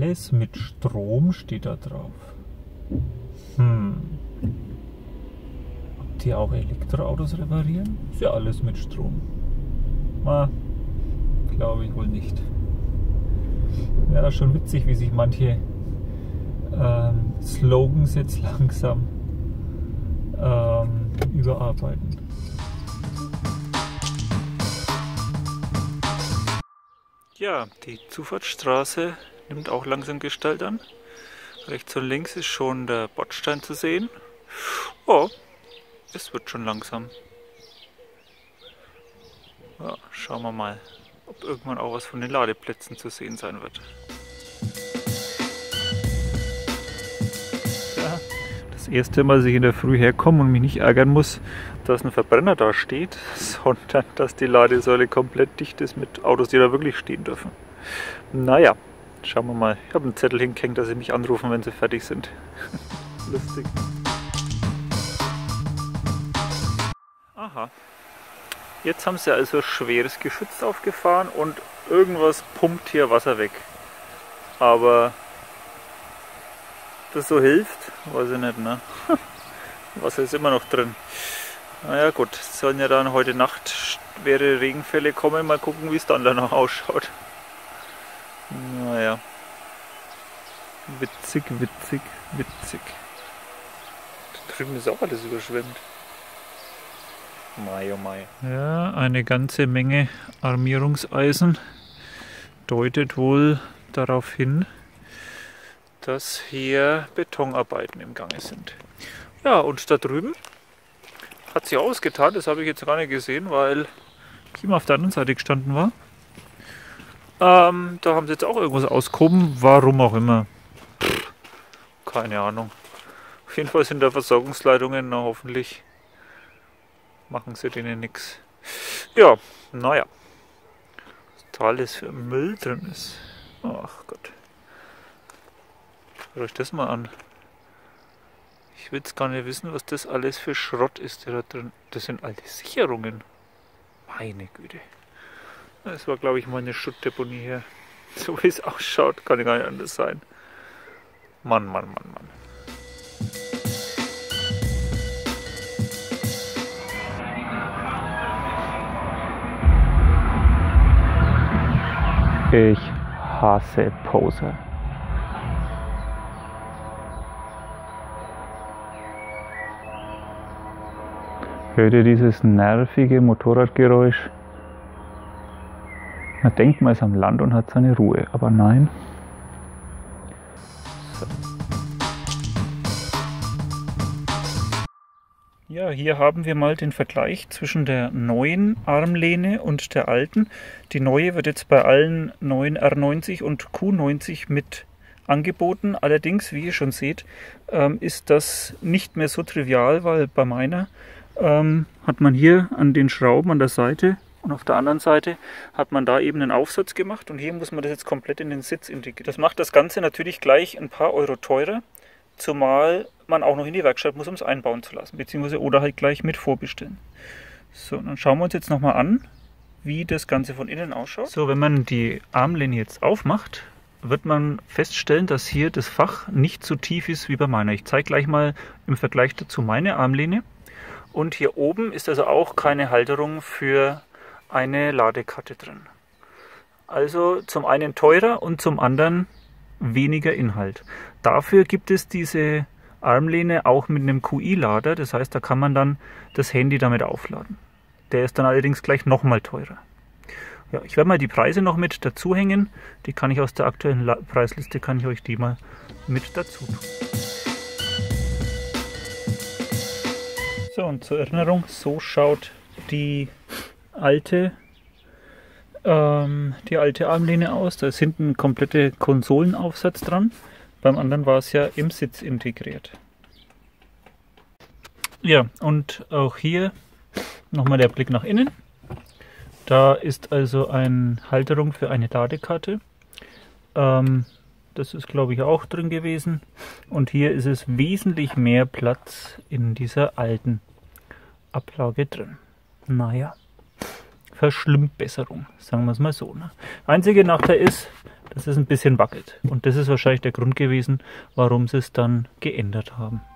Alles mit Strom steht da drauf. Ob die auch Elektroautos reparieren? Ist ja alles mit Strom. Glaube ich wohl nicht. Ja, schon witzig, wie sich manche Slogans jetzt langsam überarbeiten. Ja, die Zufahrtsstraße nimmt auch langsam Gestalt an. Rechts und links ist schon der Bordstein zu sehen. Oh, es wird schon langsam. Ja, schauen wir mal, ob irgendwann auch was von den Ladeplätzen zu sehen sein wird. Ja, das erste Mal, dass ich in der Früh herkomme und mich nicht ärgern muss, dass ein Verbrenner da steht, sondern dass die Ladesäule komplett dicht ist mit Autos, die da wirklich stehen dürfen. Naja, schauen wir mal. Ich habe einen Zettel hingehängt, dass sie mich anrufen, wenn sie fertig sind. Lustig. Aha. Jetzt haben sie also schweres Geschütz aufgefahren und irgendwas pumpt hier Wasser weg. Aber das so hilft, weiß ich nicht, ne? Wasser ist immer noch drin. Naja gut, es sollen ja dann heute Nacht schwere Regenfälle kommen. Mal gucken, wie es dann danach ausschaut. Naja. Witzig, witzig, witzig. Da drüben ist auch alles überschwemmt. Mai, oh Mai. Ja, eine ganze Menge Armierungseisen deutet wohl darauf hin, dass hier Betonarbeiten im Gange sind. Ja, und da drüben hat sich ausgetan, das habe ich jetzt gar nicht gesehen, weil ich immer auf der anderen Seite gestanden war. Da haben sie jetzt auch irgendwas ausgehoben, warum auch immer. Keine Ahnung. Auf jeden Fall sind da Versorgungsleitungen, na, hoffentlich machen sie denen nichts. Ja, naja. Was da alles für Müll drin ist. Ach Gott. Schaut euch das mal an. Ich will jetzt gar nicht wissen, was das alles für Schrott ist, der da drin. Das sind alte Sicherungen. Meine Güte. Das war, glaube ich, mal eine Schuttdeponie hier. So wie es ausschaut, kann ja gar nicht anders sein. Mann, Mann, Mann, Mann. Ich hasse Poser. Hört ihr dieses nervige Motorradgeräusch? Man denkt, man ist am Land und hat seine Ruhe, aber nein. So. Ja, hier haben wir mal den Vergleich zwischen der neuen Armlehne und der alten. Die neue wird jetzt bei allen neuen R90 und Q90 mit angeboten. Allerdings, wie ihr schon seht, ist das nicht mehr so trivial, weil bei meiner hat man hier an den Schrauben an der Seite und auf der anderen Seite hat man da eben einen Aufsatz gemacht und hier muss man das jetzt komplett in den Sitz integrieren. Das macht das Ganze natürlich gleich ein paar Euro teurer, zumal man auch noch in die Werkstatt muss, um es einbauen zu lassen, beziehungsweise oder halt gleich mit vorbestellen. So, dann schauen wir uns jetzt nochmal an, wie das Ganze von innen ausschaut. So, wenn man die Armlehne jetzt aufmacht, wird man feststellen, dass hier das Fach nicht so tief ist wie bei meiner. Ich zeige gleich mal im Vergleich dazu meine Armlehne. Und hier oben ist also auch keine Halterung für eine Ladekarte drin. Also zum einen teurer und zum anderen weniger Inhalt. Dafür gibt es diese Armlehne auch mit einem QI-Lader, das heißt, da kann man dann das Handy damit aufladen. Der ist dann allerdings gleich nochmal teurer. Ja, ich werde mal die Preise noch mit dazu hängen. Die kann ich aus der aktuellen Preisliste, kann ich euch die mal mit dazu tun. So, und zur Erinnerung, so schaut die alte Armlehne aus. Da ist hinten ein kompletter Konsolenaufsatz dran. Beim anderen war es ja im Sitz integriert. Ja, und auch hier nochmal der Blick nach innen. Da ist also eine Halterung für eine Ladekarte. Das ist, glaube ich, auch drin gewesen. Und hier ist es wesentlich mehr Platz in dieser alten Ablage drin. Naja, Verschlimmbesserung, sagen wir es mal so. Ne? Einzige Nachteil ist, dass es ein bisschen wackelt. Und das ist wahrscheinlich der Grund gewesen, warum sie es dann geändert haben.